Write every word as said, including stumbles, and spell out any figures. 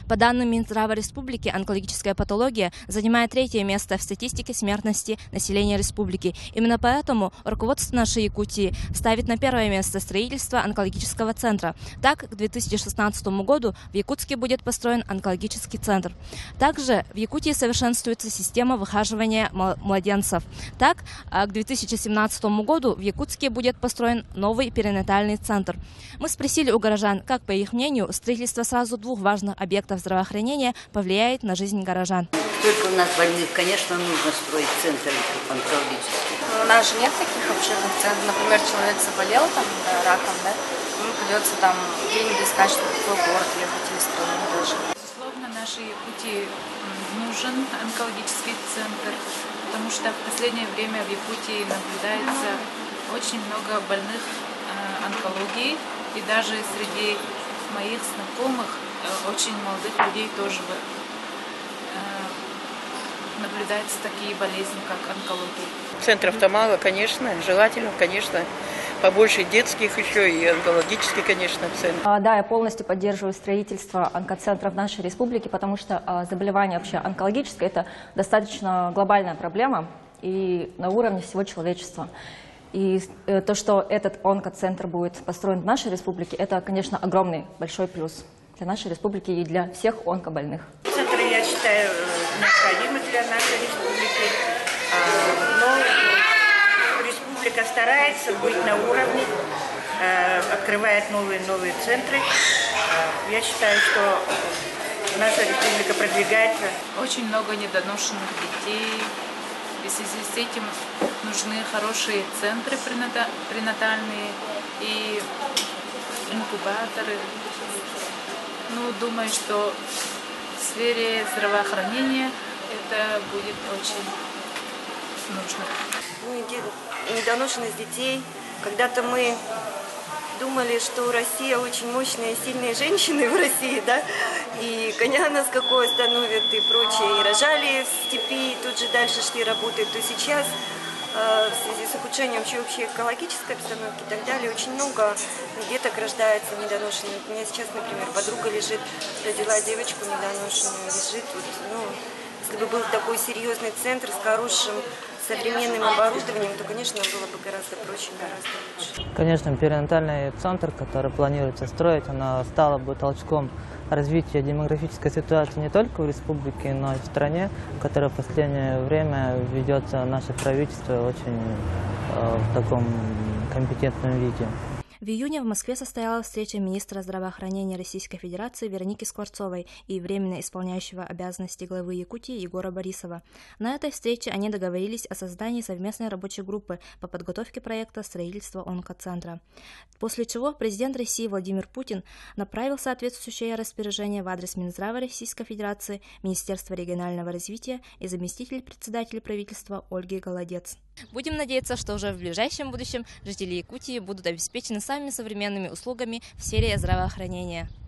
По данным Минздрава Республики, онкологическая патология занимает третье место в статистике смертности населения республики. Именно поэтому руководство нашей Якутии ставит на первое место строительство онкологического центра. Так, к две тысячи шестнадцатому году в Якутске будет построен онкологический центр. Также в Якутии совершенствуется система выхаживания младенцев. Так, к две тысячи семнадцатому году в Якутске будет построен новый перинатальный центр. Мы спросили у горожан, как, по их мнению, строительство сразу двух важных объектов здравоохранения повлияет на жизнь горожан. Сколько у нас больных, конечно, нужно строить центр онкологический. У нас же нет таких обширных центров. Например, человек заболел там, да, раком, да, ему придется там деньги искать, чтобы в какой город ехать или страну даже. Безусловно, нашей Якутии нужен онкологический центр, потому что в последнее время в Якутии наблюдается очень много больных э, онкологией, и даже среди моих знакомых э, очень молодых людей тоже э, наблюдаются такие болезни, как онкология. Центров-то мало, конечно, желательно, конечно, побольше детских еще и онкологических, конечно, центров. А, да, я полностью поддерживаю строительство онкоцентров в нашей республике, потому что а, заболевание вообще онкологическое – это достаточно глобальная проблема и на уровне всего человечества. И э, то, что этот онкоцентр будет построен в нашей республике, это, конечно, огромный большой плюс для нашей республики и для всех онкобольных. Центры, я считаю, необходимы для нашей республики, но республика старается быть на уровне, открывает новые новые центры. Я считаю, что наша республика продвигается. Очень много недоношенных детей. И в связи с этим нужны хорошие центры пренатальные и инкубаторы. Ну, думаю, что в сфере здравоохранения это будет очень нужно. Ну, недоношенность детей. Когда-то мы думали, что Россия очень мощные и сильные женщины в России, да, и коня нас какое становят и прочее, и рожали в степи, и тут же дальше шли работать, то сейчас э, в связи с ухудшением вообще экологической обстановки и так далее, очень много деток рождается недоношенными. У меня сейчас, например, подруга лежит, родила девочку недоношенную, лежит, вот, ну, если бы был такой серьезный центр с хорошим современным оборудованием, то, конечно, было бы гораздо проще, гораздо лучше. Конечно, перинатальный центр, который планируется строить, она стала бы толчком развития демографической ситуации не только в республике, но и в стране, которая в последнее время ведется наше правительство очень э, в таком компетентном виде. В июне в Москве состоялась встреча министра здравоохранения Российской Федерации Вероники Скворцовой и временно исполняющего обязанности главы Якутии Егора Борисова. На этой встрече они договорились о создании совместной рабочей группы по подготовке проекта строительства онкоцентра. После чего президент России Владимир Путин направил соответствующее распоряжение в адрес Минздрава Российской Федерации, Министерства регионального развития и заместитель председателя правительства Ольги Голодец. Будем надеяться, что уже в ближайшем будущем жители Якутии будут обеспечены самыми современными услугами в сфере здравоохранения.